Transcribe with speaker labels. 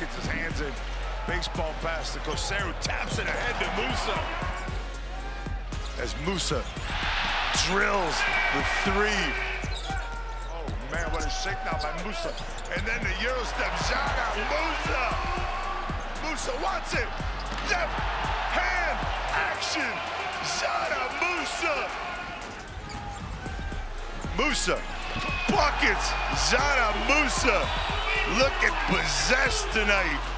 Speaker 1: gets his hands in. Baseball pass to Cosero, taps it ahead to Musa. As Musa drills the three. Oh man, what a shakedown by Musa. And then the Euro step, Jara Musa. Musa wants it. Left hand action. Jara Musa. Musa buckets. Jara Musa looking possessed tonight.